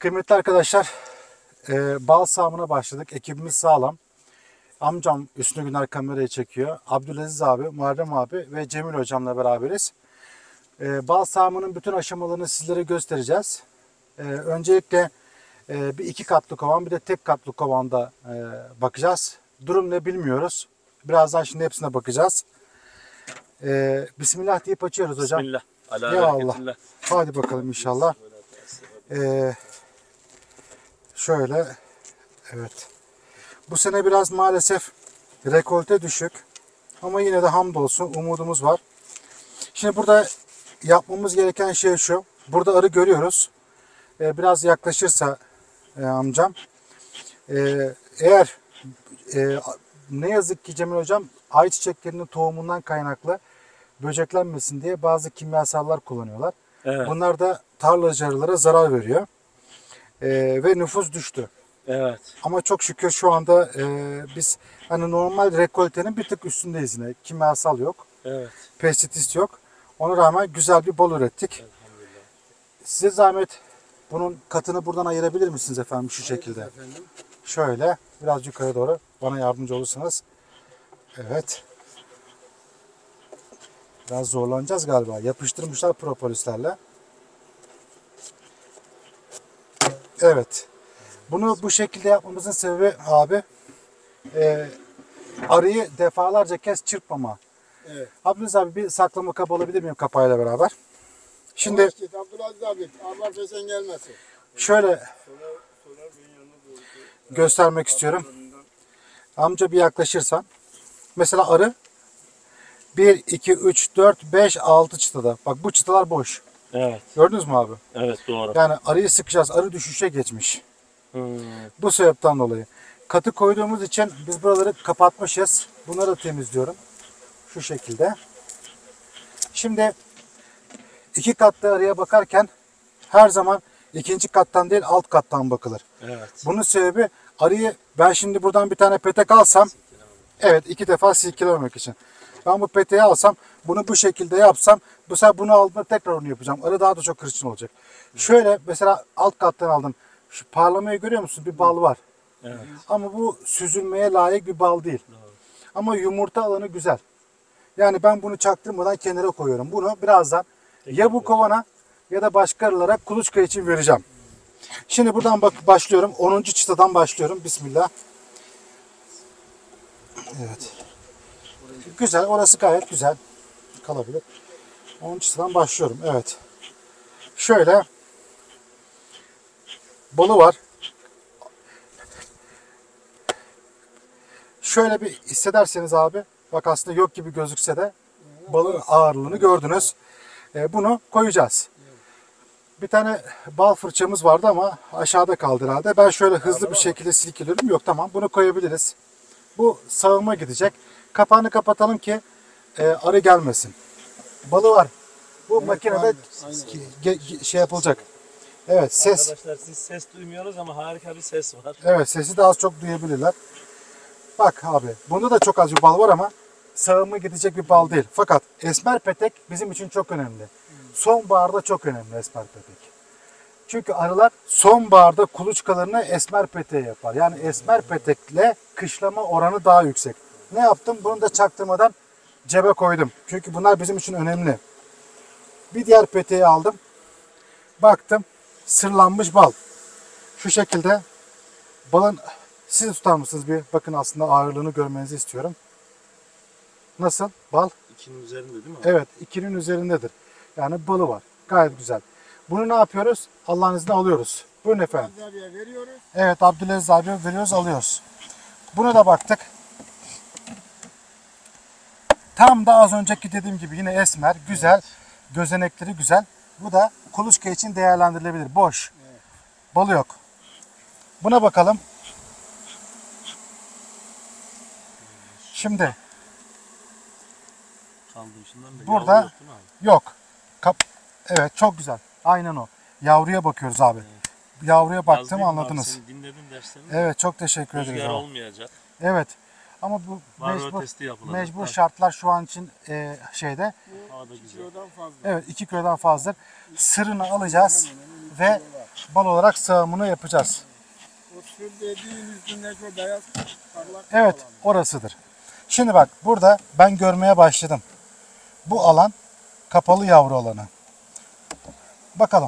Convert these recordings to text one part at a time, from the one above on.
Kıymetli arkadaşlar, bal sağımına başladık. Ekibimiz sağlam. Amcam Hüsnü Güner kamerayı çekiyor. Abdülaziz abi, Muharrem abi ve Cemil hocamla beraberiz. Bal sağımının bütün aşamalarını sizlere göstereceğiz. Öncelikle bir iki katlı kovan bir de tek katlı kovanda bakacağız. Durum ne bilmiyoruz. Birazdan şimdi hepsine bakacağız. Bismillah deyip açıyoruz hocam. Bismillah. Ala Eyvallah. Hadi bakalım inşallah. Şöyle, evet. Bu sene biraz maalesef rekolte düşük. Ama yine de hamdolsun umudumuz var. Şimdi burada yapmamız gereken şey şu. Burada arı görüyoruz. Biraz yaklaşırsa amcam. Eğer ne yazık ki Cemil hocam ayçiçeklerinin tohumundan kaynaklı böceklenmesin diye bazı kimyasallar kullanıyorlar. Evet. Bunlar da tarlacı arılara zarar veriyor. Ve nüfus düştü. Evet. Ama çok şükür şu anda biz hani normal rekoltenin bir tık üstündeyiz yine. Kimyasal yok. Evet. Pestisit yok. Ona rağmen güzel bir bal ürettik. Size zahmet bunun katını buradan ayırabilir misiniz efendim şu şekilde? Efendim. Şöyle biraz yukarı doğru bana yardımcı olursanız. Evet. Biraz zorlanacağız galiba. Yapıştırmışlar propolislerle. Evet. Bunu bu şekilde yapmamızın sebebi abi arıyı defalarca kez çırpmama. Evet. Abdülaziz abi bir saklama kabı alabilir miyim kapağıyla beraber? Şimdi Yavaş git Abdülaziz abi. Allah fesen gelmesin. şöyle göstermek istiyorum. Amca bir yaklaşırsan. Mesela arı 1, 2, 3, 4, 5, 6 çıtada. Bak bu çıtalar boş. Evet. Gördünüz mü abi? Evet doğru. Yani arıyı sıkacağız. Arı düşüşe geçmiş. Hmm. Bu sebepten dolayı. Katı koyduğumuz için biz buraları kapatmışız. Bunları da temizliyorum. Şu şekilde. Şimdi iki katlı arıya bakarken her zaman ikinci kattan değil alt kattan bakılır. Evet. Bunun sebebi arıyı ben şimdi buradan bir tane petek alsam evet 2 defa silkelememek için. Ben bu peteği alsam bunu bu şekilde yapsam bu sefer bunu aldığımda tekrar onu yapacağım. Arı daha da çok hırçın olacak. Şöyle mesela alt kattan aldım. Şu parlamayı görüyor musun? Bir bal var. Evet. Ama bu süzülmeye layık bir bal değil. Ama yumurta alanı güzel. Yani ben bunu çaktırmadan kenara koyuyorum. Bunu birazdan ya bu kovana ya da başka arılara kuluçka için vereceğim. Şimdi buradan başlıyorum. 10. çıtadan başlıyorum. Bismillah. Evet. Güzel. Orası gayet güzel. Kalabilir. 10. çıtadan başlıyorum. Evet. Şöyle balı var. Şöyle bir hissederseniz abi, bak aslında yok gibi gözükse de balın ağırlığını gördünüz. Bunu koyacağız. Bir tane bal fırçamız vardı ama aşağıda kaldı herhalde. Ben şöyle hızlı bir şekilde silkeliyorum. Yok tamam bunu koyabiliriz. Bu sağıma gidecek. Kapağını kapatalım ki arı gelmesin. Balı var. Bu makinede şey yapılacak. Evet ses. Arkadaşlar siz ses duymuyoruz ama harika bir ses var. Evet sesi de az çok duyabilirler. Bak abi bunda da çok az bir bal var ama sağıma gidecek bir bal değil. Fakat esmer petek bizim için çok önemli. Sonbaharda çok önemli esmer petek. Çünkü arılar sonbaharda kuluçkalarını esmer peteğe yapar. Yani esmer petekle kışlama oranı daha yüksek. Ne yaptım? Bunu da çaktırmadan cebe koydum. Çünkü bunlar bizim için önemli. Bir diğer peteği aldım. Baktım sırlanmış bal. Şu şekilde balın siz tutar mısınız bir? Bakın aslında ağırlığını görmenizi istiyorum. Nasıl? Bal? 2'nin üzerinde değil mi? Evet. 2'nin üzerindedir. Yani balı var. Gayet güzel. Bunu ne yapıyoruz? Allah'ın izniyle alıyoruz. Buyurun efendim. Abiye veriyoruz. Evet Abdülaziz abi veriyoruz alıyoruz. Buna da baktık. Tam da az önceki dediğim gibi yine esmer, güzel. Gözenekleri güzel. Bu da kuluçka için değerlendirilebilir. Boş. Balı yok. Buna bakalım. Şimdi Kaldırışından da burada yavru yok değil mi abi? yok. Evet çok güzel. Aynen o. Yavruya bakıyoruz abi. Yavruya baktım Yazmayayım abi, anladınız. seni dinledim derslerini. Evet çok teşekkür ederiz. Rüzgar abi. olmayacak. Evet. Ama bu Varroa testi yapılacak. mecbur şartlar şu an için şeyde. Havada güzel. Kilodan fazla. Evet 2 kilodan fazladır. Sırrını alacağız ve bal olarak sağımını yapacağız. O sür dediğin üstündeki o beyaz parlak Evet, olan. orasıdır. Şimdi bak burada ben görmeye başladım. Bu alan kapalı yavru alanı. Bakalım.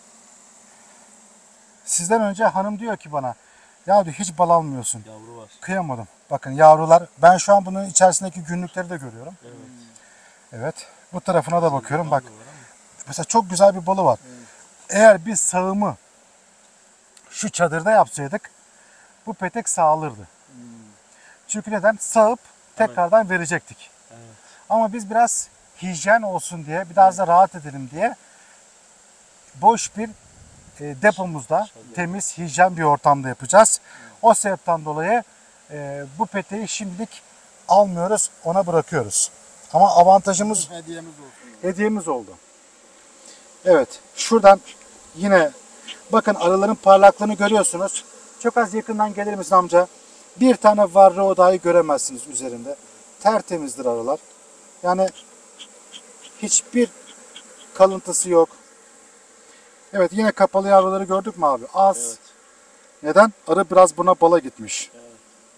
Sizden önce hanım diyor ki bana, ya diyor hiç bal almıyorsun. Yavru var. Kıyamadım. Bakın yavrular, ben şu an bunun içerisindeki günlükleri de görüyorum. Evet. Evet. Bu tarafına da bakıyorum. Bak Bal da var ama. mesela çok güzel bir balı var. Eğer biz sağımı şu çadırda yapsaydık bu petek sağılırdı. Çünkü neden? Sağıp tekrardan verecektik. Evet. Ama biz biraz hijyen olsun diye, biraz da rahat edelim diye boş bir depomuzda temiz, hijyen bir ortamda yapacağız. O sebepten dolayı bu peteği şimdilik almıyoruz, ona bırakıyoruz. Ama avantajımız Hediyemiz olsun. hediyemiz oldu. Evet, şuradan yine bakın arıların parlaklığını görüyorsunuz. Çok az yakından gelir misin amca? Bir tane varroa dahi göremezsiniz üzerinde. Tertemizdir arılar. Yani hiçbir kalıntısı yok. Evet, yine kapalı yavruları gördük mü abi? Az. Evet. Neden? Arı biraz buna bala gitmiş. Evet.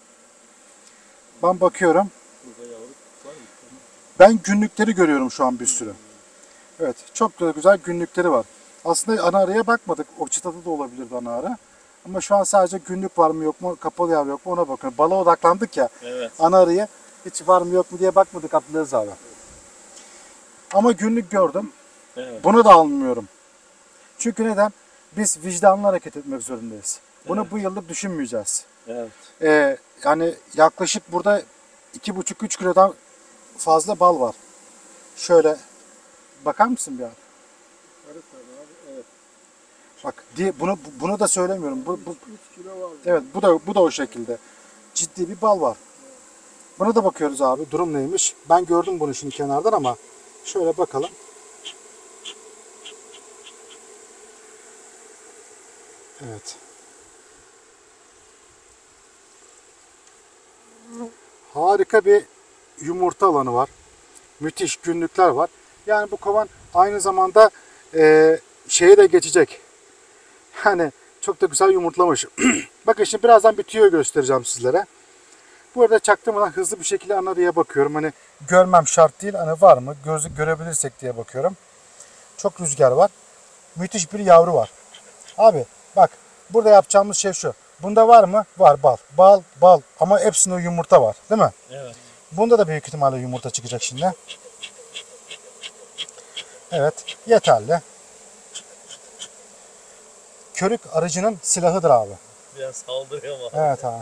Ben bakıyorum. Burada yavru var mı? Ben günlükleri görüyorum şu an bir sürü. Evet, çok da güzel günlükleri var. Aslında ana arıya bakmadık. O çıtada da olabilirdi ana arı. Ama şu an sadece günlük var mı yok mu, kapalı yavru yok mu ona bakıyorum. Bala odaklandık ya. Evet. Ana arıya hiç var mı yok mu diye bakmadık Abdülaziz abi. Ama günlük gördüm. Evet. Bunu da almıyorum. Çünkü neden? Biz vicdanlı hareket etmek zorundayız. Bunu Evet. bu yıllık düşünmeyeceğiz. Evet. Yani yaklaşık burada 2,5-3 kilodan fazla bal var. Şöyle bakar mısın bir an? Arı tabii abi. Evet. Bak bunu da söylemiyorum. Bu 3 kilo var. evet bu da o şekilde. Ciddi bir bal var. Buna da bakıyoruz abi. Durum neymiş? Ben gördüm bunu şimdi kenardan ama şöyle bakalım. Evet. Harika bir yumurta alanı var. Müthiş günlükler var. Yani bu kovan aynı zamanda şeye de geçecek. Yani çok da güzel yumurtlamış. Bakın şimdi birazdan bir tüyo göstereceğim sizlere. Bu arada çaktırmadan hızlı bir şekilde ana arıya bakıyorum. Hani görmem şart değil. Hani var mı? Görebilirsek diye bakıyorum. Çok rüzgar var. Müthiş bir yavru var. Abi bak burada yapacağımız şey şu. Bunda var mı? Var bal. Bal, bal. Ama hepsinde yumurta var. Değil mi? Evet. Bunda da büyük ihtimalle yumurta çıkacak şimdi. Evet. Yeterli. Körük arıcının silahıdır abi. Biraz saldırıyor ama. Evet abi.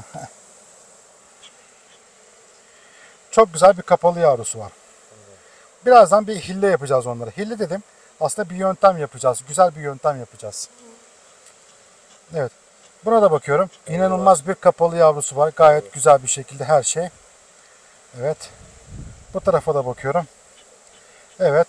Çok güzel bir kapalı yavrusu var. Birazdan bir hille yapacağız onları. Hille dedim. Aslında bir yöntem yapacağız. Güzel bir yöntem yapacağız. Evet. Buna da bakıyorum. İnanılmaz bir kapalı yavrusu var. Gayet güzel bir şekilde her şey. Evet. Bu tarafa da bakıyorum. Evet.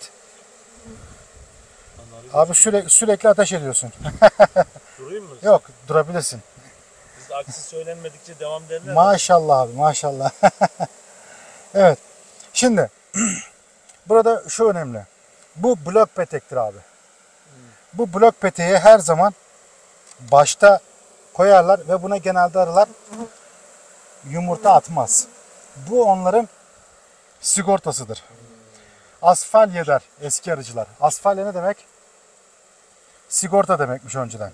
Abi sürekli ateş ediyorsun. Durayım mı? Yok, durabilirsin. Biz aksi söylenmedikçe devam derler. Maşallah abi, maşallah. Evet. Şimdi burada şu önemli. Bu blok petektir abi. Bu blok peteği her zaman başta koyarlar ve buna genelde arılar yumurta atmaz. Bu onların sigortasıdır. Asfalye der eski arıcılar. Asfalye ne demek? Sigorta demekmiş önceden.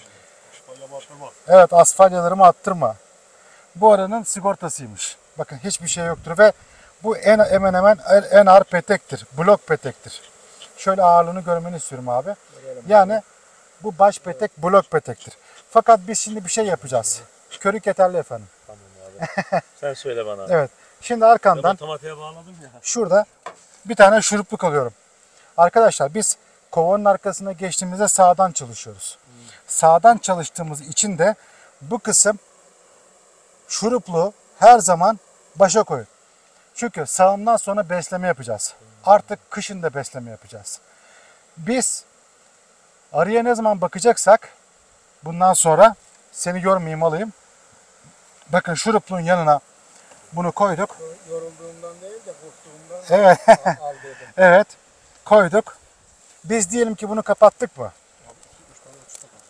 Evet, asfalyalarımı attırma. Bu arının sigortasıymış. Bakın hiçbir şey yoktur ve bu hemen hemen en ağır petektir. Blok petektir. Şöyle ağırlığını görmeni istiyorum abi. Yani bu baş petek blok petektir. Fakat biz şimdi bir şey yapacağız. Körük yeterli efendim. Tamam abi. Sen söyle bana. Evet. Şimdi Ben arkandan otomatiğe bağladım ya. şurada bir tane şurupluk alıyorum. Arkadaşlar biz kovanın arkasına geçtiğimizde sağdan çalışıyoruz. Sağdan çalıştığımız için de bu kısım şuruplu her zaman başa koyun. Çünkü sağımdan sonra besleme yapacağız. Artık kışın da besleme yapacağız. Biz arıya ne zaman bakacaksak bundan sonra seni görmeyeyim alayım. Bakın şurupluğun yanına bunu koyduk. Yorulduğumdan değil de korktuğumdan Evet. al dedim. Evet. Koyduk. Biz diyelim ki bunu kapattık mı?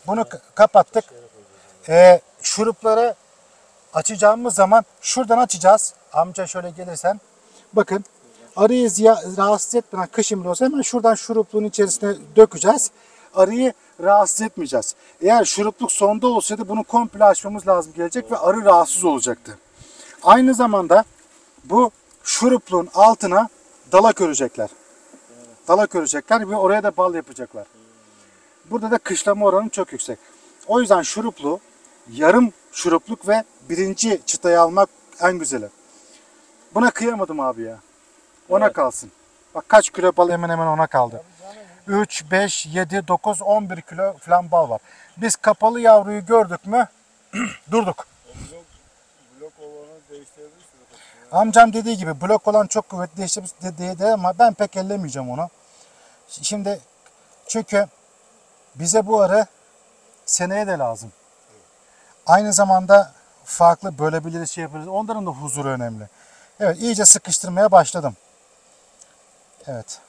Bunu kapattık. Şurupları açacağımız zaman şuradan açacağız. Amca şöyle gelirsen. Bakın arıyı rahatsız etmeden kışın bile olsa hemen şuradan şurupluğun içerisine dökeceğiz. Arıyı rahatsız etmeyeceğiz. Eğer şurupluk sonda olsaydı bunu komple açmamız lazım gelecek ve arı rahatsız olacaktı. Aynı zamanda bu şurupluğun altına dalak örecekler. Dalak örecekler ve oraya da bal yapacaklar. Burada da kışlama oranı çok yüksek. O yüzden şuruplu, yarım şurupluk ve birinci çıtayı almak en güzeli. Buna kıyamadım abi ya. Ona Evet. kalsın. Bak kaç kilo bal hemen hemen ona kaldı. 3, 5, 7, 9, 11 kilo falan bal var. Biz kapalı yavruyu gördük mü durduk. Blok olanı değiştirebilirsiniz. Amcam dediği gibi blok olan çok kuvvetli dedi ama ben pek ellemeyeceğim onu. Şimdi çünkü bize bu arı seneye de lazım. Aynı zamanda farklı bölebiliriz, şey yapabiliriz. Onların da huzuru önemli. Evet, iyice sıkıştırmaya başladım. Evet.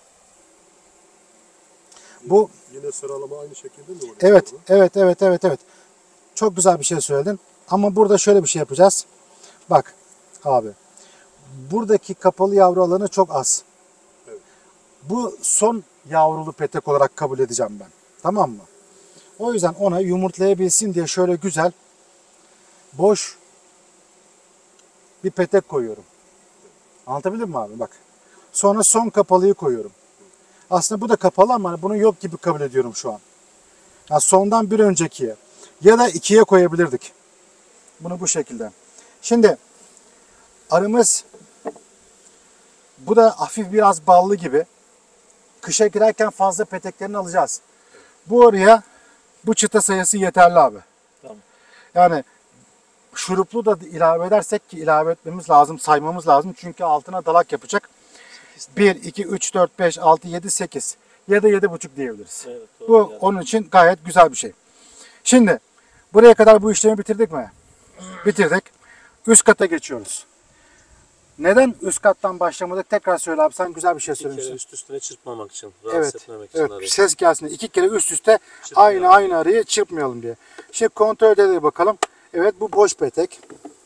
Bu Yine sıralama aynı şekilde mi oluyor? evet. Çok güzel bir şey söyledin. Ama burada şöyle bir şey yapacağız. Bak abi. Buradaki kapalı yavru alanı çok az. Evet. Bu son yavrulu petek olarak kabul edeceğim ben. Tamam mı? O yüzden ona yumurtlayabilsin diye şöyle güzel boş bir petek koyuyorum. Anlatabildim mi abi? Bak. Sonra son kapalıyı koyuyorum. Aslında bu da kapalı ama bunu yok gibi kabul ediyorum şu an. Yani sondan bir öncekiye ya da ikiye koyabilirdik. Bunu bu şekilde. Şimdi arımız bu da hafif biraz ballı gibi. Kışa girerken fazla peteklerini alacağız. Bu arıya bu çıta sayısı yeterli abi. Tamam. Yani şuruplu da ilave edersek ki ilave etmemiz lazım, saymamız lazım. Çünkü altına dalak yapacak. 1, 2, 3, 4, 5, 6, 7, 8 ya da 7,5 diyebiliriz. Evet, doğru Bu yani. onun için gayet güzel bir şey. Şimdi buraya kadar bu işlemi bitirdik mi? Bitirdik. Üst kata geçiyoruz. Neden üst kattan başlamadık? Tekrar söyle abi, sen güzel bir şey Bir kere söylemiştin. üst üstüne çırpmamak için, rahatsız Evet, etmemek için evet. arayı. Ses gelsin diye. 2 kere üst üste Çırpmayalım. aynı arıyı çırpmayalım diye. Şimdi kontrol edelim bakalım. Evet, bu boş petek.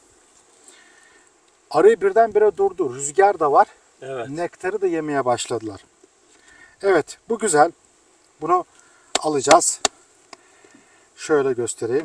Arı birdenbire durdu. Rüzgar da var. Evet. Nektarı da yemeye başladılar. Evet, bu güzel. Bunu alacağız. Şöyle göstereyim.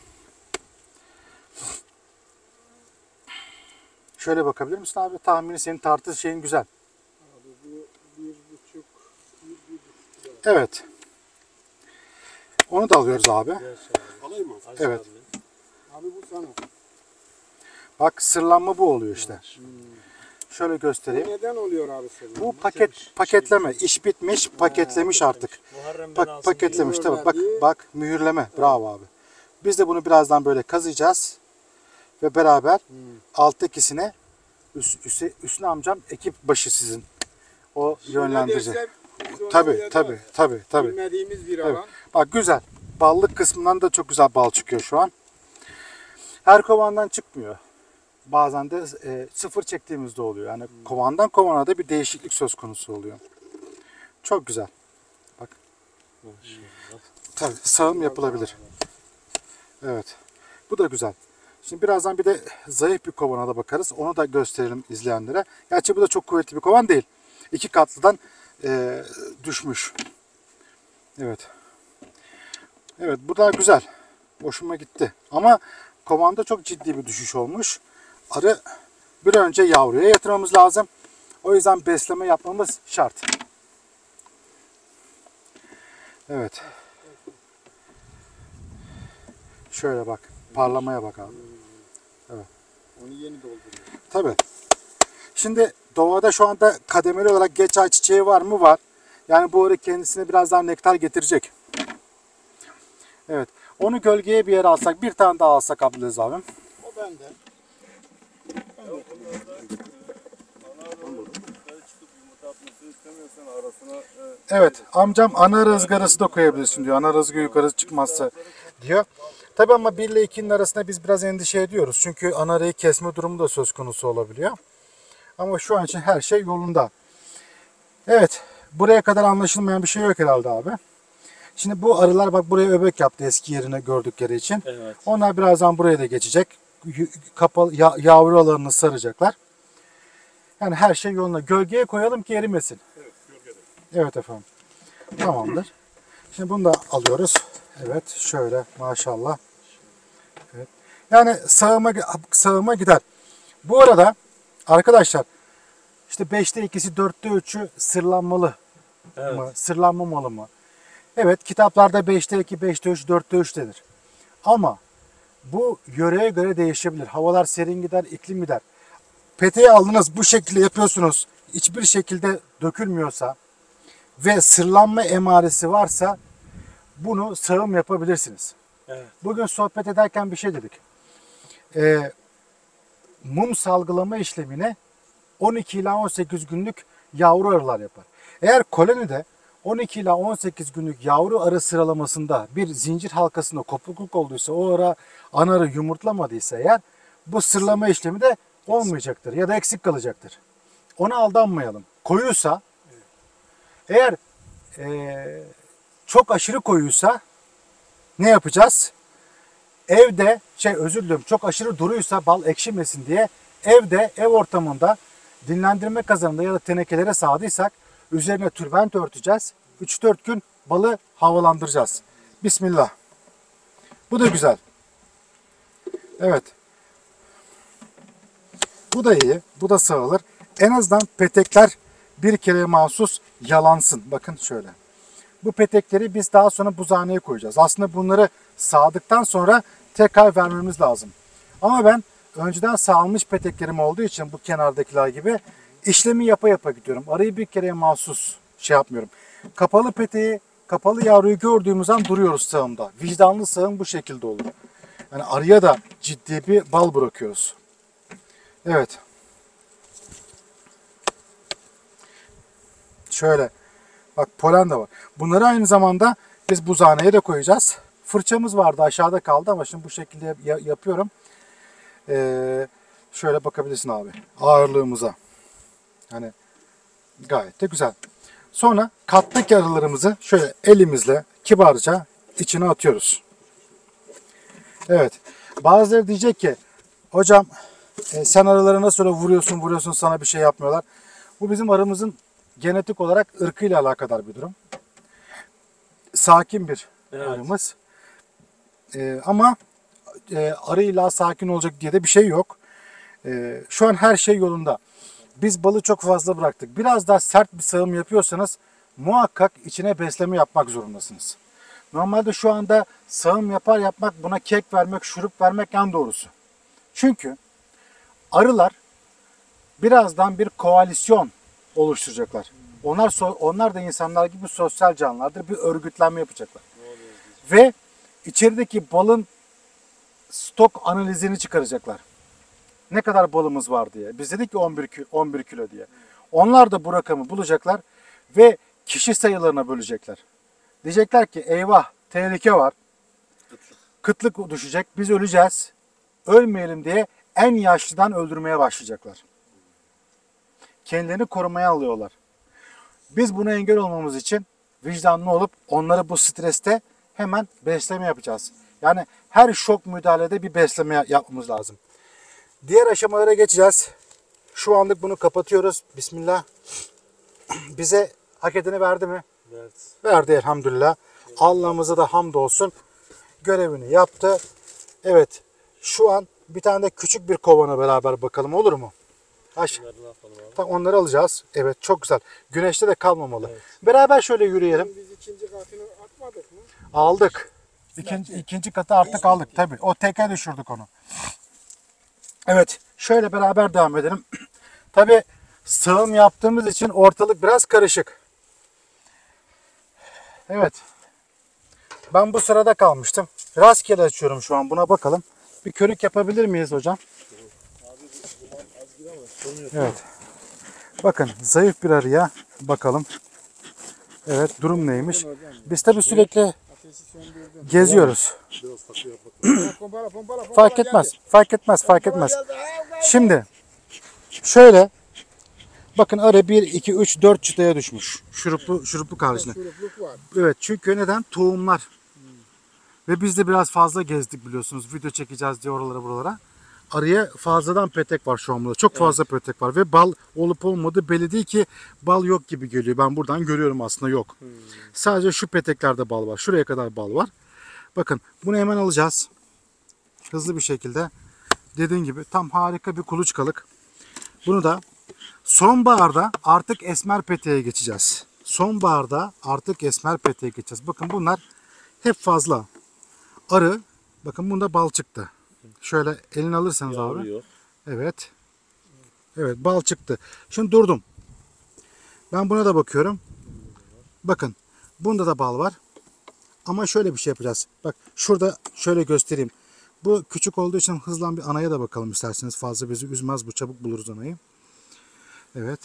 Şöyle bakabilir misin abi? Tahmini senin tartı şeyin güzel. Abi bu 1,5 Evet. Onu da alıyoruz abi. Alayım mı? Aç Evet. abi. Abi bu sana. Bak, sırlanma bu oluyor işte. Şöyle Bu göstereyim. neden oluyor abi senin? Bu paketleme. İş bitmiş, paketlemiş artık. Muharrem ben alsın Paketlemiş diye. tabii. Bak mühürleme. Bravo abi. Biz de bunu birazdan böyle kazıyacağız. Ve beraber alttakisine üstüne amcam ekip başı sizin. O yönlendirecek. Tabii. Bilmediğimiz bir Evet. alan. Bak güzel. Ballık kısmından da çok güzel bal çıkıyor şu an. Her kovandan çıkmıyor. Bazen de sıfır çektiğimizde oluyor. Yani kovandan kovana da bir değişiklik söz konusu oluyor. Çok güzel. Bak. Maşallah. Tabii sağım yapılabilir. Evet. Bu da güzel. Şimdi birazdan bir de zayıf bir kovana da bakarız. Onu da gösterelim izleyenlere. Gerçi bu da çok kuvvetli bir kovan değil. 2 katlıdan düşmüş. Evet. Evet, bu da güzel. Hoşuma gitti. Ama kovanda çok ciddi bir düşüş olmuş. Arı bir önce yavruya yatırmamız lazım. O yüzden besleme yapmamız şart. Evet. Şöyle bak. Parlamaya bak abi. Onu yeni dolduruyor. Tabii. Şimdi doğada şu anda kademeli olarak geç ay çiçeği var mı? Var. Yani bu arı kendisine biraz daha nektar getirecek. Evet. Onu gölgeye bir yere alsak, bir tane daha alsak Abdülaziz abim. O bende. Evet. Amcam ana rızgarası da koyabilirsin diyor. Ana rızgı yukarı çıkmazsa diyor. Tabii ama 1 ile 2'nin arasında biz biraz endişe ediyoruz. Çünkü ana arayı kesme durumu da söz konusu olabiliyor. Ama şu an için her şey yolunda. Evet. Buraya kadar anlaşılmayan bir şey yok herhalde abi. Şimdi bu arılar bak buraya öbek yaptı eski yerine gördükleri için. Evet. Onlar birazdan buraya da geçecek. Kapalı yavru alanını saracaklar. Yani her şey yoluna. Gölgeye koyalım ki erimesin. Evet, gölgede. Evet efendim. Tamamdır. Şimdi bunu da alıyoruz. Evet şöyle maşallah. Evet. Yani sağıma gider. Bu arada arkadaşlar işte 5'te 2'si 4'te 3'ü sırlanmalı Evet. mı? Sırlanmamalı mı? Evet kitaplarda 5'te 2, 5'te 3, 4'te 3 denir. Ama bu yöreye göre değişebilir. Havalar serin gider, iklim gider. Peteği aldınız bu şekilde yapıyorsunuz. Hiçbir şekilde dökülmüyorsa ve sırlanma emaresi varsa bunu sağım yapabilirsiniz. Evet. Bugün sohbet ederken bir şey dedik. Mum salgılama işlemini 12 ila 18 günlük yavru arılar yapar. Eğer kolonide 12 ila 18 günlük yavru arı sıralamasında bir zincir halkasında kopukluk olduysa, o ara ana arı yumurtlamadıysa eğer bu sırlama işlemi de olmayacaktır ya da eksik kalacaktır. Ona aldanmayalım. Koyuysa eğer çok aşırı koyuysa ne yapacağız? Evde çok aşırı duruysa bal ekşimesin diye evde ev ortamında dinlendirme kazanında ya da tenekelere sağdıysak üzerine tülbent örteceğiz. 3-4 gün balı havalandıracağız. Bismillah. Bu da güzel. Evet. Bu da iyi. Bu da sağılır. En azından petekler bir kere mahsus yalansın. Bakın şöyle. Bu petekleri biz daha sonra buzhaneye koyacağız. Aslında bunları sağdıktan sonra tekrar vermemiz lazım. Ama ben önceden sağılmış peteklerim olduğu için bu kenardakiler gibi işlemi yapa yapa gidiyorum. Arıyı bir kere mahsus yapmıyorum. Kapalı peteği, kapalı yavruyu gördüğümüz an duruyoruz sağımda. Vicdanlı sağım bu şekilde olur. Yani arıya da ciddi bir bal bırakıyoruz. Evet. Şöyle. Bak polen de var. Bunları aynı zamanda biz buzhaneye de koyacağız. Fırçamız vardı aşağıda kaldı ama şimdi bu şekilde yapıyorum. Şöyle bakabilirsin abi ağırlığımıza. Hani gayet de güzel. Sonra kattaki arılarımızı şöyle elimizle kibarca içine atıyoruz. Evet. Bazıları diyecek ki hocam sen arıları nasıl öyle vuruyorsun sana bir şey yapmıyorlar. Bu bizim arımızın genetik olarak ırkıyla alakadar bir durum. Sakin bir arımız. Ama arı illa sakin olacak diye de bir şey yok. Şu an her şey yolunda. Biz balı çok fazla bıraktık. Biraz daha sert bir sağım yapıyorsanız muhakkak içine besleme yapmak zorundasınız. Normalde şu anda sağım yapmak buna kek vermek, şurup vermek en doğrusu. Çünkü arılar birazdan bir koalisyon oluşturacaklar. Onlar da insanlar gibi sosyal canlılardır. Bir örgütlenme yapacaklar. Ve içerideki balın stok analizini çıkaracaklar. Ne kadar balımız var diye. Biz dedik ki 11 kilo diye. Onlar da bu rakamı bulacaklar ve kişi sayılarına bölecekler. Diyecekler ki eyvah tehlike var. Kıtlık düşecek. Biz öleceğiz. Ölmeyelim diye en yaşlıdan öldürmeye başlayacaklar. Kendilerini korumaya alıyorlar. Biz buna engel olmamız için vicdanlı olup onları bu streste hemen besleme yapacağız. Yani her şok müdahalede bir besleme yapmamız lazım. Diğer aşamalara geçeceğiz. Şu anlık bunu kapatıyoruz. Bismillah. Bize hak edeni verdi mi? Evet. Verdi elhamdülillah. Allah'ımıza da hamdolsun. Görevini yaptı. Evet. Şu an bir tane de küçük bir kovana beraber bakalım olur mu? Bunları ne yapalım abi? Tamam, onları alacağız. Evet çok güzel. Güneşte de kalmamalı. Evet. Beraber şöyle yürüyelim. Biz ikinci katını atmadık mı? Aldık. İkinci katı artık aldık tabii. O teke düşürdük onu. Evet. Şöyle beraber devam edelim. Tabii sağım yaptığımız için ortalık biraz karışık. Evet. Ben bu sırada kalmıştım. Rastgele açıyorum şu an. Buna bakalım. Bir körük yapabilir miyiz hocam? Evet. Bakın zayıf bir arıya bakalım. Evet durum neymiş? Biz tabii sürekli Ateşi söndürdüm. geziyoruz. Biraz takı yapmak. Pompala Fark etmez. Fark etmez. Fark etmez. Şimdi şöyle Bakın arı 1, 2, 3, 4 çıtaya düşmüş. Şuruplu karşına. Şurupluk var. Evet, çünkü neden? Tohumlar. Ve biz de biraz fazla gezdik biliyorsunuz. Video çekeceğiz diye oralara buralara. Arıya fazladan petek var şu an burada. Çok fazla petek var ve bal olup olmadığı belli değil ki, bal yok gibi geliyor. Ben buradan görüyorum, aslında yok. Sadece şu peteklerde bal var. Şuraya kadar bal var. Bakın bunu hemen alacağız. Hızlı bir şekilde. Dediğim gibi tam harika bir kuluçkalık. Bunu da sonbaharda artık esmer peteğe geçeceğiz. Sonbaharda artık esmer peteğe geçeceğiz. Bakın bunlar hep fazla. Arı, bakın bunda bal çıktı. Şöyle elini alırsanız Yavru abi. yok. Evet. Evet, bal çıktı. Şimdi durdum. Ben buna da bakıyorum. Bakın bunda da bal var. Ama şöyle bir şey yapacağız. Bak şurada şöyle göstereyim. Bu küçük olduğu için hızlan bir anaya da bakalım isterseniz. Fazla bizi üzmez bu. Çabuk buluruz anayı. Evet.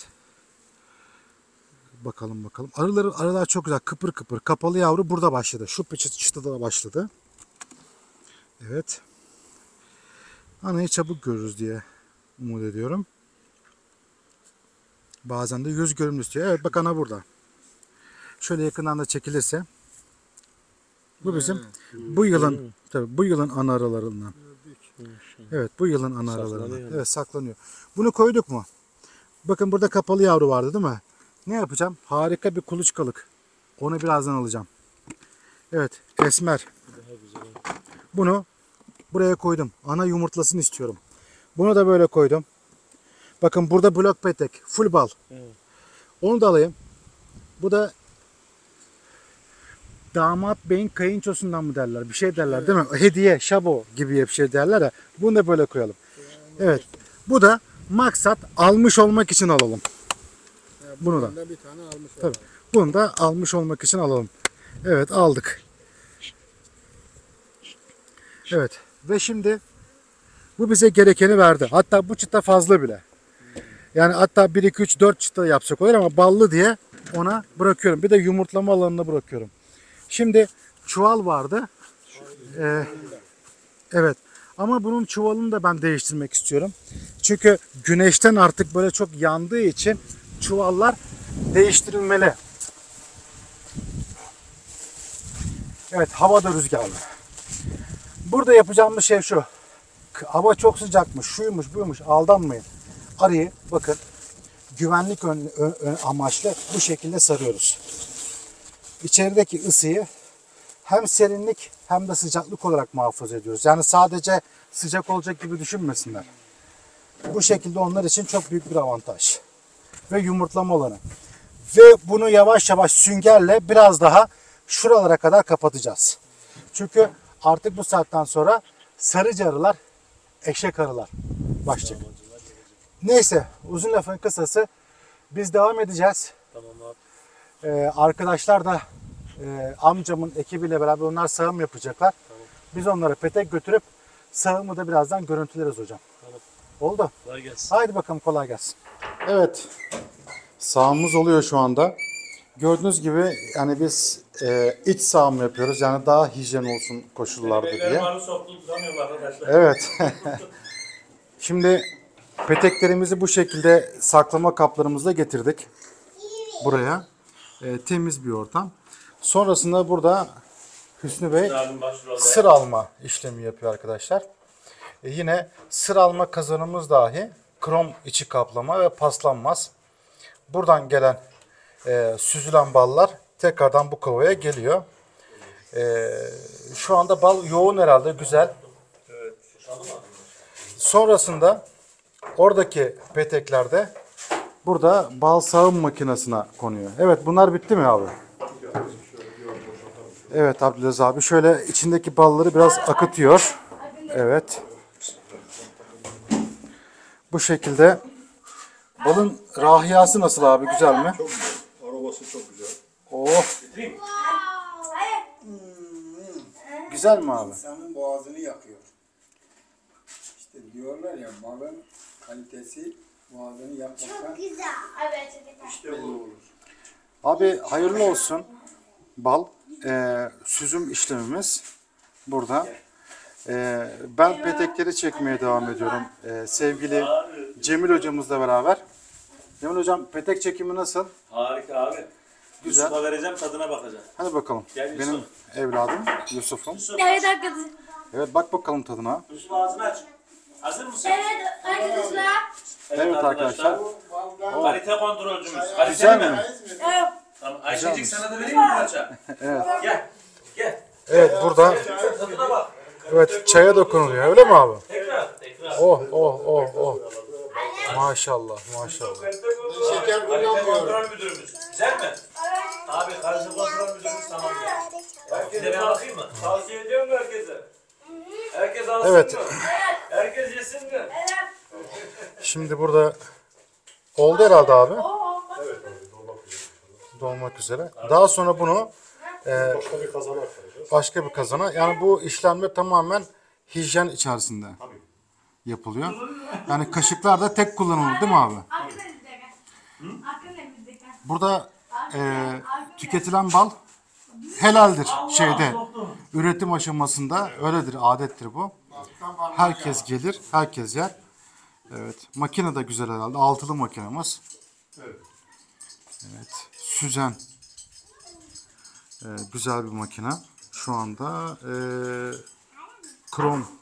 Bakalım bakalım. Arılar çok güzel. Kıpır kıpır. Kapalı yavru burada başladı. Şu çıtıda da başladı. Evet. Anayı çabuk görürüz diye umut ediyorum. Bazen de yüz görümlü istiyor. Evet bak ana burada. Şöyle yakından da çekilirse. Bu bizim bu yılın tabii bu yılın ana arılarından. Evet, bu yılın ana aralarından. Saklanıyor. Evet, saklanıyor. Bunu koyduk mu? Bakın burada kapalı yavru vardı değil mi? Ne yapacağım? Harika bir kuluçkalık. Onu birazdan alacağım. Evet, esmer. Bunu buraya koydum. Ana yumurtlasını istiyorum. Bunu da böyle koydum. Bakın burada blok petek. Full bal. Evet. Onu da alayım. Bu da damat beyin kayınçosundan mı derler? Bir şey derler değil mi? Hediye, şabo gibi bir şey derler ya. Bunu da böyle koyalım. Evet. Bu da maksat almış olmak için alalım. Bunu da. Bir tane almış Tabii. Bunu da almış olmak için alalım. Evet, aldık. Evet. Ve şimdi bu bize gerekeni verdi. Hatta bu çıta fazla bile. Yani hatta 1, 2, 3, 4 çıta yapacak olur ama ballı diye ona bırakıyorum. Bir de yumurtlama alanına bırakıyorum. Şimdi çuval vardı. Evet. Ama bunun çuvalını da ben değiştirmek istiyorum. Çünkü güneşten artık böyle çok yandığı için çuvallar değiştirilmeli. Evet, hava da rüzgarlı. Burada yapacağımız şey şu. Hava çok sıcakmış, şuymuş, buymuş, aldanmayın. Arıyı bakın güvenlik amaçlı bu şekilde sarıyoruz. İçerideki ısıyı hem serinlik hem de sıcaklık olarak muhafaza ediyoruz. Yani sadece sıcak olacak gibi düşünmesinler. Bu şekilde onlar için çok büyük bir avantaj. Ve yumurtlama alanı. Ve bunu yavaş yavaş süngerle biraz daha şuralara kadar kapatacağız. Çünkü artık bu saatten sonra sarıcı arılar, eşek arılar başlayacak. Neyse, uzun lafın kısası biz devam edeceğiz. Tamam abi. Arkadaşlar da amcamın ekibiyle beraber onlar sağım yapacaklar. Tamam. Biz onlara petek götürüp sağımı da birazdan görüntüleriz hocam. Tamam. Oldu. Kolay gelsin. Haydi bakalım, kolay gelsin. Evet. Sağımız oluyor şu anda. Gördüğünüz gibi yani biz iç sağım yapıyoruz. Yani daha hijyen olsun koşullarda diye. Ellerimi soktum tutamıyorum arkadaşlar. Evet. Şimdi peteklerimizi bu şekilde saklama kaplarımızda getirdik. Buraya. Temiz bir ortam. Sonrasında burada Hüsnü Bey Abim başrolde. sır alma işlemi yapıyor arkadaşlar. Yine sır alma kazanımız dahi krom içi kaplama ve paslanmaz. Buradan gelen süzülen ballar tekrardan bu kovaya geliyor. Şu anda bal yoğun herhalde, güzel. Sonrasında oradaki peteklerde burada bal sağım makinesine konuyor. Evet, bunlar bitti mi abi? Evet Abdülaziz abi şöyle içindeki balları biraz akıtıyor. Evet. Bu şekilde. Balın rahiyası nasıl abi? Güzel mi? Çok güzel. Arabası çok güzel. Oh. Güzel mi abi? İnsanın boğazını yakıyor. İşte diyorlar ya, balın kalitesi boğazını yakmaktan Güzel. Evet. işte bu olur. Abi hayırlı olsun. Bal. Süzüm işlemimiz burada. Ben petekleri çekmeye devam ediyorum. Sevgili Cemil hocamızla beraber. Cemil hocam petek çekimi nasıl? Harika abi. Güzel. Yusuf'a vereceğim, tadına bakacağım. Hadi bakalım. Gel Benim Yusuf. evladım Yusuf'um. Evet arkadaşlar. Evet bak bakalım tadına. Yusuf ağzını aç. Hazır mısın? Evet arkadaşlar. Evet arkadaşlar. Kalite kontrolcümüz. Güzel Kaliteli mi? mi? Evet. Tamam. Ayşecik sana da vereyim mi parça? Evet. Gel. Gel. Evet burada Tadına bak. evet çaya dokunuluyor öyle mi abi? Tekrar. Oh oh oh oh. Maşallah maşallah. Şeker Kalite kullanmıyorum. kontrol müdürümüz. Güzel mi? Abi kalite kontrol müdürümüz tamam ya. Herkese ben bakayım mı? Tavsiye ediyor mu herkese? Herkes alsın Evet. mı? Herkes yesin mi? Şimdi burada oldu herhalde abi. Dolmak üzere. Daha sonra bunu başka bir kazana. Yani bu işlemler tamamen hijyen içerisinde yapılıyor. Yani kaşıklar da tek kullanımlı değil mi abi? Burada tüketilen bal helaldir şeyde. Üretim aşamasında öyledir, adettir bu. Herkes gelir, herkes yer. Evet, makine de güzel herhalde. Altılı makinemiz. Evet, Süzen. Güzel bir makine. Şu anda krom.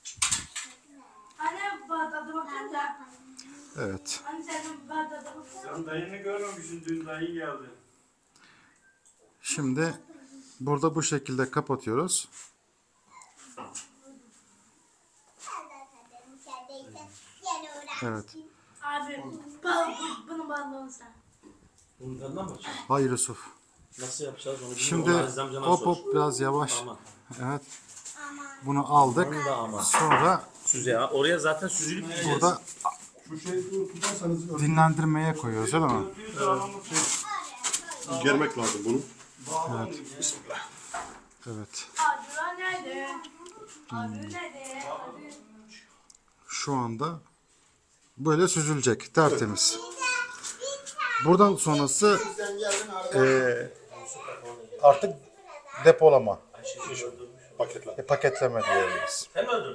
Anne bana tadı bakın da. Evet. Anne sen bana tadı bakın. Sen dayını görmemişsin, dün dayı geldi. Şimdi burada bu şekilde kapatıyoruz. Evet. Abi bal, bunun balı olsa. Bunun tadına mı bakacağım? Hayır Yusuf. Nasıl yapacağız onu bilmiyorum. Şimdi Onu Aziz amcana hop sor. hop biraz yavaş. Aman. Evet. Bunu aldık. Bunu da aman. Sonra Süze ya. Oraya zaten süzülüp gideceğiz. burada Şu şeyi tutarsanız dinlendirmeye koyuyoruz öyle mi? germek lazım bunu. Evet. Abi nerede? Abi nerede? Abi. Şu anda böyle süzülecek. Tertemiz. Buradan sonrası artık depolama. Paketleme diyebiliriz. Sen mi öldürdün?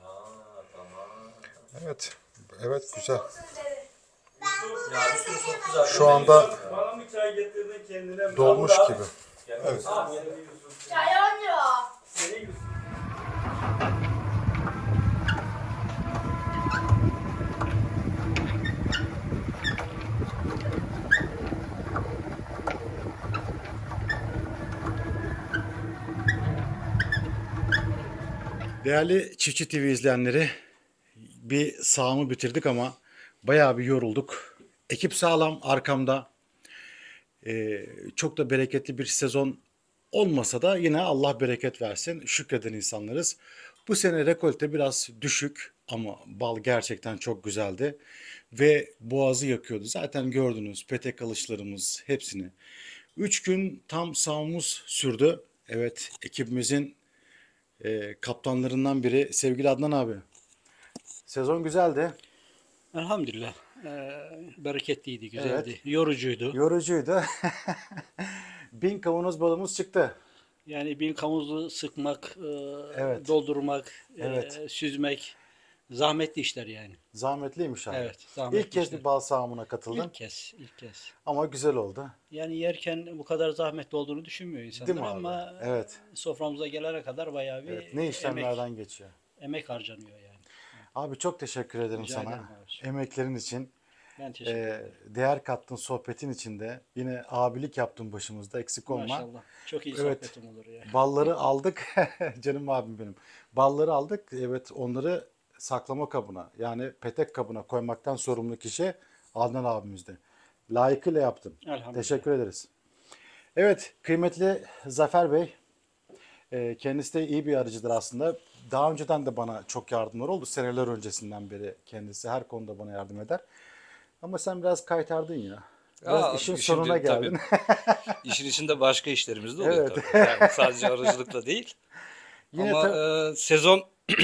Evet. Evet güzel. Ya bir sürü çok güzel. Şu anda Bana mı çay getirdin kendine? dolmuş gibi. Evet. Çay oynuyor. Seni Yusuf. Değerli Çiftçi TV izleyenleri, bir sağımı bitirdik ama bayağı bir yorulduk. Ekip sağlam arkamda. Çok da bereketli bir sezon olmasa da yine Allah bereket versin. Şükreden insanlarız. Bu sene rekolte biraz düşük ama bal gerçekten çok güzeldi. Ve boğazı yakıyordu. Zaten gördünüz petek alışlarımız hepsini. 3 gün tam sağımız sürdü. Evet, ekibimizin kaptanlarından biri sevgili Adnan abi. Sezon güzeldi. Elhamdülillah. Bereketliydi, güzeldi. Yorucuydu. Yorucuydu. 1000 kavanoz balımız çıktı. Yani bir kamuzu sıkmak, Evet. doldurmak, Evet. süzmek zahmetli işler yani. Zahmetliymiş abi. Evet, zahmetli İlk kez işler. bir bal sağımına katıldım İlk kez. ama güzel oldu. Yani yerken bu kadar zahmetli olduğunu düşünmüyor insanlar Değil mi abi? ama Evet. soframıza gelene kadar bayağı bir Evet. Ne işlemlerden geçiyor. emek harcanıyor yani. Abi çok teşekkür ederim Rica sana. ederim abiciğim. Emeklerin için. Ben teşekkür ederim. Değer kattın sohbetin içinde. Yine abilik yaptın başımızda. Eksik olma. Maşallah. Çok iyi Evet. sohbetim olur ya. Balları aldık. Canım abim benim. Balları aldık. Evet, onları saklama kabına, yani petek kabına koymaktan sorumlu kişi Adnan abimizdi. Layıkıyla yaptın. Elhamdülillah. Teşekkür ederiz. Evet, kıymetli Zafer Bey. Kendisi de iyi bir arıcıdır aslında. Daha önceden de bana çok yardımlar oldu. Seneler öncesinden beri kendisi her konuda bana yardım eder. Ama sen biraz kaytardın ya. Biraz işin şimdi sonuna geldin. İşin içinde başka işlerimiz de oluyor Evet. tabii. Yani sadece arıcılıkla değil. Yine Ama ta- sezon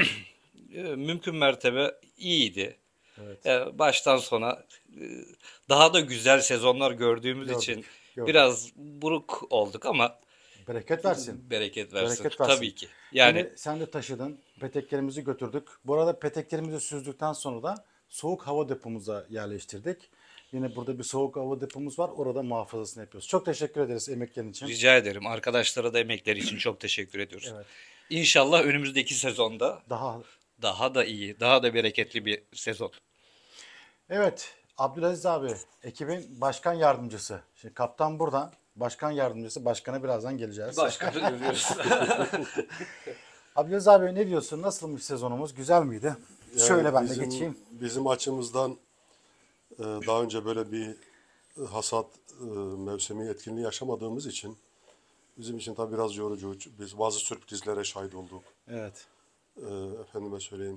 mümkün mertebe iyiydi. Baştan sona daha da güzel sezonlar gördüğümüz Gördük, için gördük. biraz buruk olduk ama Bereket versin. bereket versin. Bereket versin. Tabii ki. Yani Yine sen de taşıdın. Peteklerimizi götürdük. Bu arada peteklerimizi süzdükten sonra da soğuk hava depomuza yerleştirdik. Yine burada bir soğuk hava depomuz var. Orada muhafazasını yapıyoruz. Çok teşekkür ederiz emeklerin için. Rica ederim. Arkadaşlara da emekleri için çok teşekkür ediyoruz. Evet. İnşallah önümüzdeki sezonda Daha daha da iyi, daha da bereketli bir sezon. evet, Abdülaziz abi ekibin başkan yardımcısı. Şimdi kaptan burada. Başkan yardımcısı. Başkana birazdan geleceğiz. Başkanı görüyoruz. Abdülaziz abi ne diyorsun? Nasılmış sezonumuz? Güzel miydi? Yani Şöyle ben de bizim- geçeyim. Bizim açımızdan daha önce böyle bir hasat mevsimi etkinliği yaşamadığımız için bizim için tabii biraz yorucu. Biz bazı sürprizlere şahit olduk. Evet. Efendime söyleyeyim.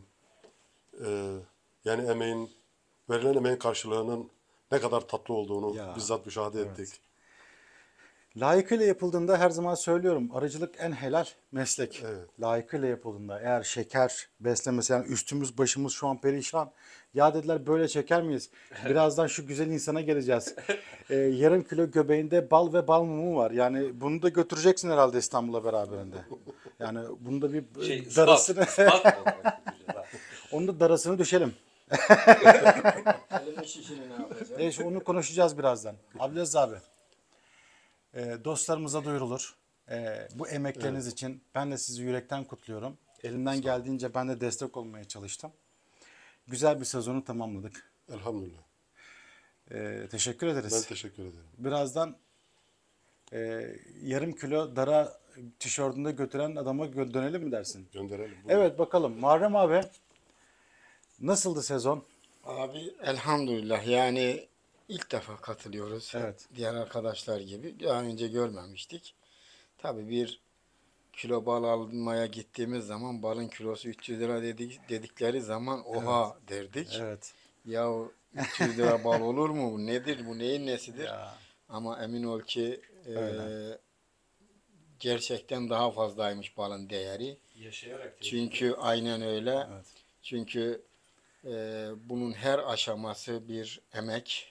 Yani verilen emeğin karşılığının ne kadar tatlı olduğunu Ya, bizzat müşahede ettik. Layıkıyla yapıldığında her zaman söylüyorum. Arıcılık en helal meslek. Evet. Layıkıyla yapıldığında. Eğer şeker beslemesi yani üstümüz başımız şu an perişan. Ya dediler böyle çeker miyiz? Birazdan şu güzel insana geleceğiz. Yarım kilo göbeğinde bal ve bal mumu var. Yani bunu da götüreceksin herhalde İstanbul'a beraberinde. Yani bunu da bir darasını, onun da darasını düşelim. Elimi şişini ne yapacağım? Neyse onu konuşacağız birazdan. Abdülaziz abi. Dostlarımıza duyurulur. Bu emekleriniz için ben de sizi yürekten kutluyorum. Elimden geldiğince ben de destek olmaya çalıştım. Güzel bir sezonu tamamladık. Elhamdülillah. Teşekkür Ben ederiz. teşekkür ederim. Birazdan yarım kilo dara tişörtünde götüren adama dönelim mi dersin? Gönderelim. Evet bakalım. Muharrem abi nasıldı sezon? Abi elhamdülillah yani ilk defa katılıyoruz. Evet. Diğer arkadaşlar gibi. Daha önce görmemiştik. Tabii bir kilo bal almaya gittiğimiz zaman balın kilosu 300 lira dedikleri zaman oha derdik. Evet. Ya 300 lira bal olur mu? Bu nedir? Bu neyin nesidir? Ya, Ama emin ol ki Öyle. gerçekten daha fazlaymış balın değeri. Yaşayarak Çünkü aynen öyle. Evet. Çünkü bunun her aşaması bir emek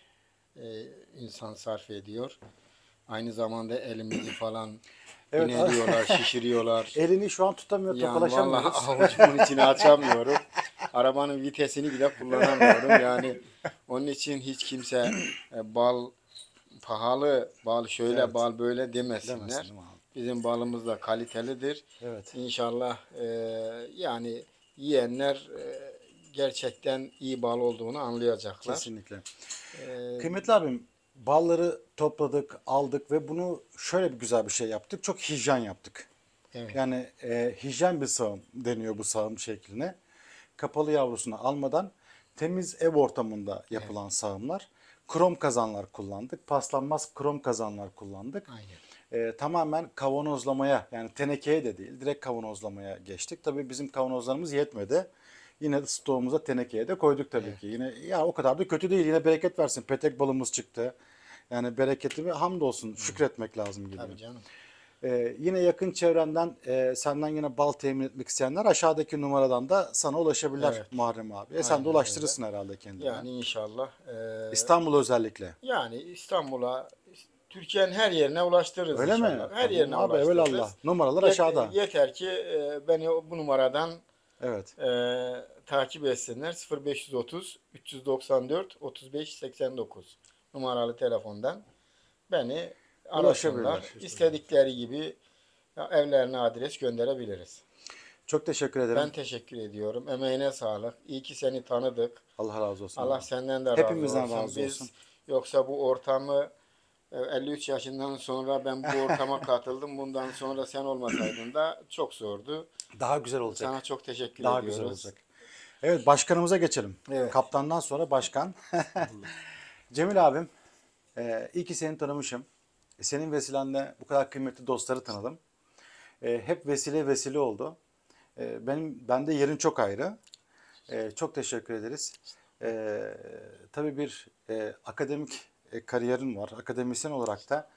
insan sarf ediyor. Aynı zamanda elimizi falan Evet. ineliyorlar, şişiriyorlar. Elini şu an tutamıyor, Yani tokalaşamıyoruz. vallahi avucumun içine açamıyorum. Arabanın vitesini bile kullanamıyorum. Yani onun için hiç kimse bal pahalı, bal şöyle, Evet. bal böyle demesinler. Demesin, değil mi abi? Bizim balımız da kalitelidir. Evet. İnşallah yani yiyenler gerçekten iyi bal olduğunu anlayacaklar. Kesinlikle. E, Kıymetli abim, balları topladık, aldık ve bunu şöyle bir güzel bir şey yaptık. Çok hijyen yaptık. Evet. Yani hijyen bir sağım deniyor bu sağım şekline. Kapalı yavrusunu almadan temiz ev ortamında yapılan sağımlar. Krom kazanlar kullandık. Paslanmaz krom kazanlar kullandık. Aynen. Tamamen kavanozlamaya yani tenekeye de değil direkt kavanozlamaya geçtik. Tabii bizim kavanozlarımız yetmedi. Yine de stoğumuza tenekeye de koyduk tabii ki. Yine ya o kadar da kötü değil. Yine bereket versin. Petek balımız çıktı. Yani bereketli ve hamdolsun şükretmek lazım gibi. Tabii canım. Yine yakın çevrenden senden yine bal temin etmek isteyenler aşağıdaki numaradan da sana ulaşabilirler Evet. Muharrem abi. Sen de Aynen ulaştırırsın herhalde kendine. Yani inşallah İstanbul özellikle. yani İstanbul'a, Türkiye'nin her yerine ulaştırırız Öyle mi? inşallah. Her yerine Abi ulaştırırız. evelallah. Numaralar aşağıda. Yeter ki beni bu numaradan Evet. takip etsinler. 0530 394 35 89 numaralı telefondan beni Ulaşabilirler. arasınlar. İstedikleri gibi evlerine adres gönderebiliriz. Çok teşekkür ederim. Ben teşekkür ediyorum. Emeğine sağlık. İyi ki seni tanıdık. Allah razı olsun. Allah senden de razı Hepimizden olsun. razı Biz olsun. yoksa bu ortamı 53 yaşından sonra ben bu ortama katıldım. Bundan sonra sen olmasaydın da çok zordu. Daha güzel olacak. Sana çok teşekkür Daha ediyoruz. güzel olacak. Evet başkanımıza geçelim. Evet. Kaptandan sonra başkan. Cemil abim iyi ki seni tanımışım. Senin vesilenle bu kadar kıymetli dostları tanıdım. Hep vesile oldu. Bende yerin çok ayrı. Çok teşekkür ederiz. Tabii bir akademik kariyerin var. Akademisyen olarak da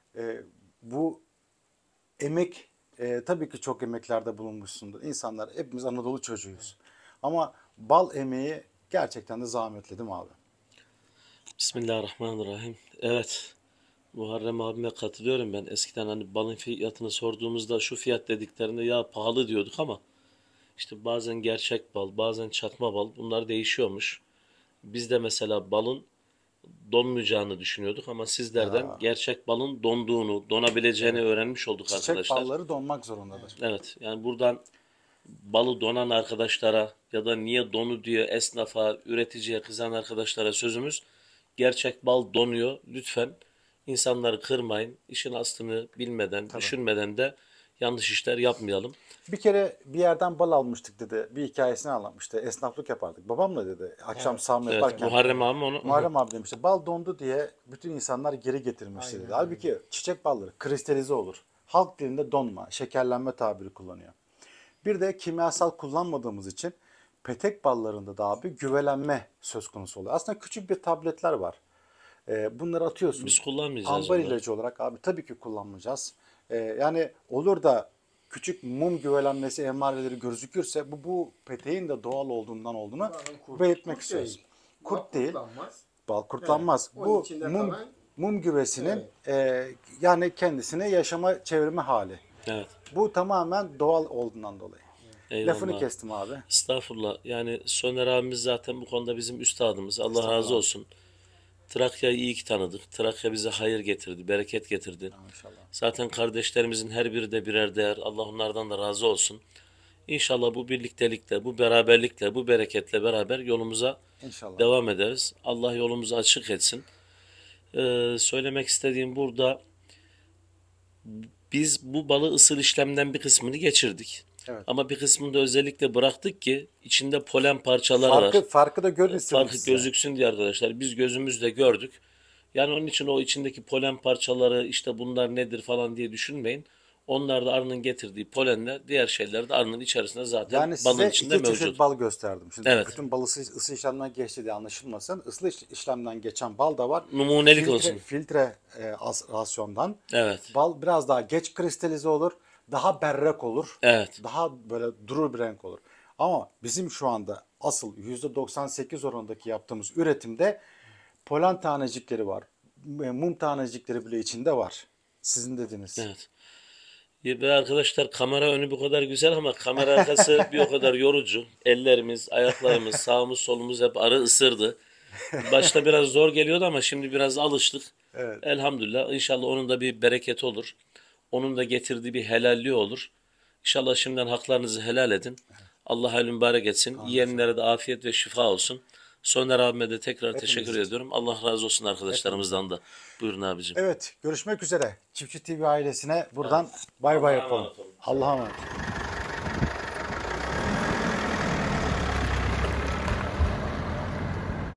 bu emek tabii ki çok emeklerde bulunmuşsundur. İnsanlar hepimiz Anadolu çocuğuyuz. Ama bal emeği gerçekten de zahmetli değil mi abi? Bismillahirrahmanirrahim. Evet. Muharrem abime katılıyorum ben. Eskiden hani balın fiyatını sorduğumuzda şu fiyat dediklerinde ya pahalı diyorduk ama işte bazen gerçek bal, bazen çakma bal bunlar değişiyormuş. Biz de mesela balın donmayacağını düşünüyorduk ama sizlerden gerçek balın donduğunu, donabileceğini öğrenmiş olduk Çiçek arkadaşlar. balları donmak zorundadır. Evet, yani buradan balı donan arkadaşlara ya da niye donu diye esnafa, üreticiye kızan arkadaşlara sözümüz, gerçek bal donuyor. Lütfen insanları kırmayın. İşin aslını bilmeden, düşünmeden de yanlış işler yapmayalım. Bir kere bir yerden bal almıştık dedi. Bir hikayesini anlatmıştı. Esnaflık yapardık. Babamla dedi. Akşam sağım Evet, yaparken. Muharrem abi onu Muharrem abi demişti. Bal dondu diye bütün insanlar geri getirmişti dedi. Halbuki çiçek balları kristalize olur. Halk dilinde donma, şekerlenme tabiri kullanıyor. Bir de kimyasal kullanmadığımız için petek ballarında da abi güvelenme söz konusu oluyor. Aslında küçük bir tabletler var. Bunları atıyorsun. biz kullanmayacağız. Ambar onları. ilacı olarak abi tabii ki kullanmayacağız. Yani olur da küçük mum güvelenmesi emareleri gözükürse bu peteğin de doğal olduğunu belirtmek istiyoruz. Kurt değil, bal kurtlanmaz. Evet, onun Bu içinde mum, kalan- mum güvesinin yani kendisine yaşama çevirme hali. Evet. Bu tamamen doğal olduğundan dolayı. Eyvallah. Lafını kestim abi. Estağfurullah. Yani Soner abimiz zaten bu konuda bizim üstadımız. Allah razı olsun. Trakya'yı iyi ki tanıdık. Trakya bize hayır getirdi, bereket getirdi. İnşallah. Zaten kardeşlerimizin her biri de birer değer. Allah onlardan da razı olsun. İnşallah bu birliktelikle, bu beraberlikle, bu bereketle beraber yolumuza İnşallah. devam ederiz. Allah yolumuzu açık etsin. Söylemek istediğim burada, biz bu balı ısıl işlemden bir kısmını geçirdik. Evet. Ama bir kısmını da özellikle bıraktık ki içinde polen parçaları var. Farkı da görün istedim Farkı size. gözüksün diye arkadaşlar. Biz gözümüzle gördük. Yani onun için o içindeki polen parçaları işte bunlar nedir falan diye düşünmeyin. Onlar da arının getirdiği polenler, diğer şeyler de arının içerisinde zaten Yani balın size içinde iki çeşit mevcut. bal gösterdim. Şimdi Evet. bütün bal ısı işlemden geçti diye anlaşılmasın. Isı işlemden geçen bal da var. Numunelik olsun. Filtre rasyondan. Evet. Bal biraz daha geç kristalize olur. Daha berrak olur. Evet. Daha böyle durur bir renk olur. Ama bizim şu anda asıl %98 oranındaki yaptığımız üretimde polen tanecikleri var. Mum tanecikleri bile içinde var. Sizin dediğiniz. Evet. Ve arkadaşlar kamera önü bu kadar güzel ama kamera arkası bir o kadar yorucu. Ellerimiz, ayaklarımız, sağımız, solumuz hep arı ısırdı. Başta biraz zor geliyordu ama şimdi biraz alıştık. Evet. Elhamdülillah. İnşallah onun da bir bereketi olur. Onun da getirdiği bir helalliği olur. İnşallah şimdiden haklarınızı helal edin. Allah hayırlı mübarek etsin. Yiyenlere de afiyet ve şifa olsun. Soner abime de tekrar teşekkür ediyorum. Allah razı olsun arkadaşlarımızdan da. Buyurun abicim. Evet, görüşmek üzere. Çiftçi TV ailesine buradan bay bay yapalım. emanet olun. Allah'a emanet.